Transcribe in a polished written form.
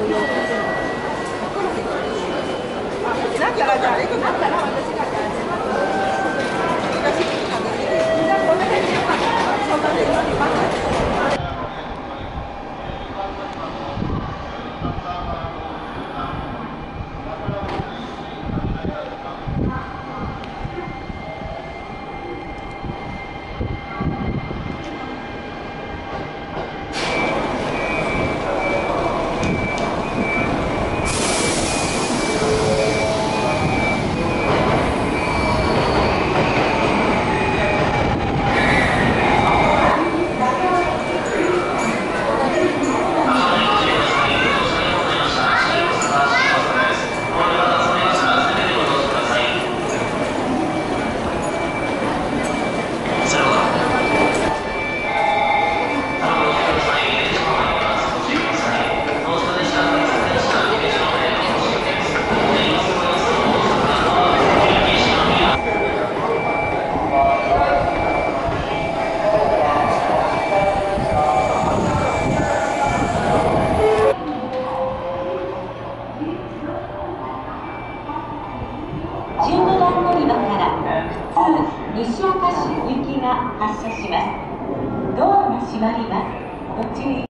なったらじゃあ、なったら私がじゃあ。 15番乗り場から普通西岡市行きが発車します。ドアが閉まります。ご注意